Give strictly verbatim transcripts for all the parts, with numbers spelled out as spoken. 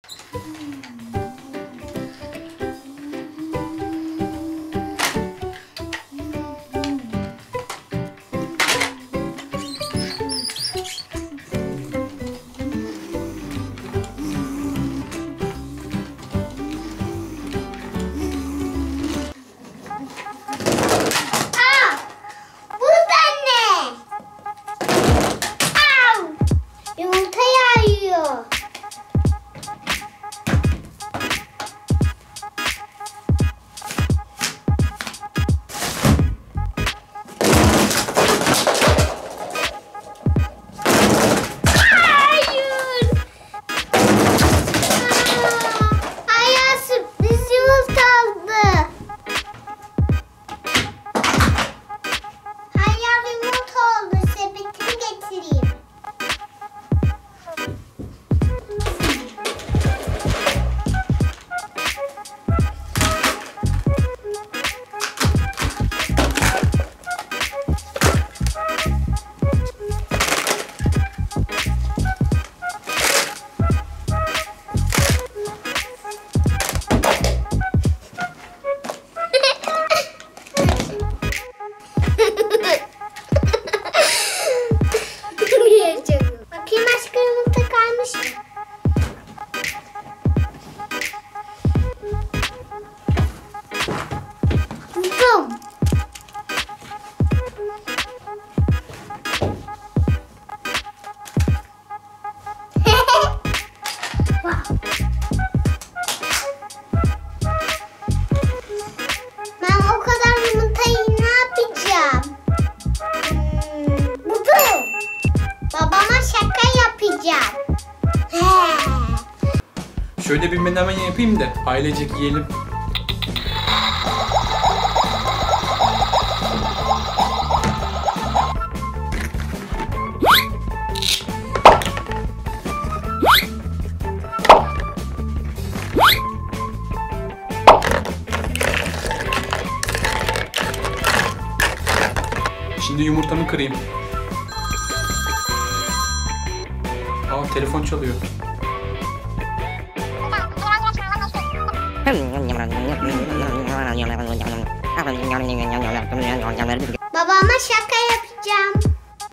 Şöyle bir menemen yapayım da ailecek yiyelim. Şimdi yumurtamı kırayım. Aa, telefon çalıyor. Babama şaka yapacağım.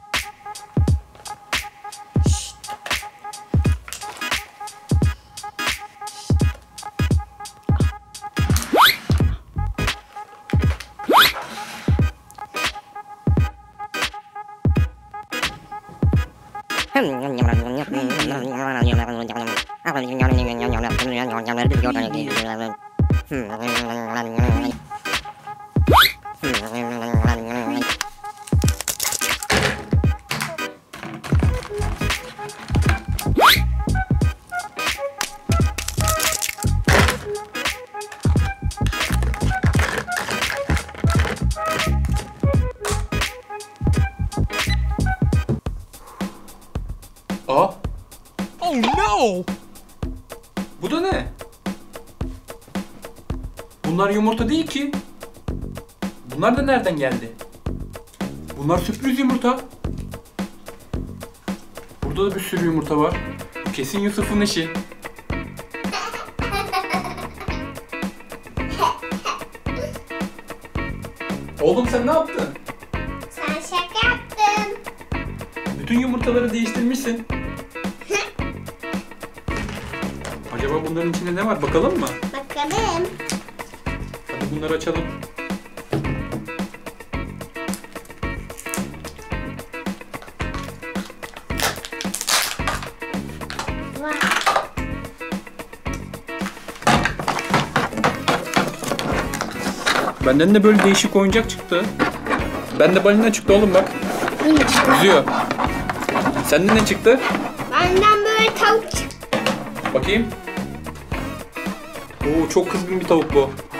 Aa. Oh no! Bu da ne? Bunlar yumurta değil ki. Bunlar da nereden geldi? Bunlar sürpriz yumurta. Burada da bir sürü yumurta var. Kesin Yusuf'un işi. Oğlum sen ne yaptın? Sen şaka yaptın. Bütün yumurtaları değiştirmişsin. Acaba bunların içinde ne var? Bakalım mı? Bakalım. Hadi bunları açalım. Vay. Benden de böyle değişik oyuncak çıktı. Bende balina çıktı oğlum bak. Yüzüyor. Sende ne çıktı? Benden böyle tavuk çıktı. Bakayım. Oo, çok kızgın bir tavuk bu.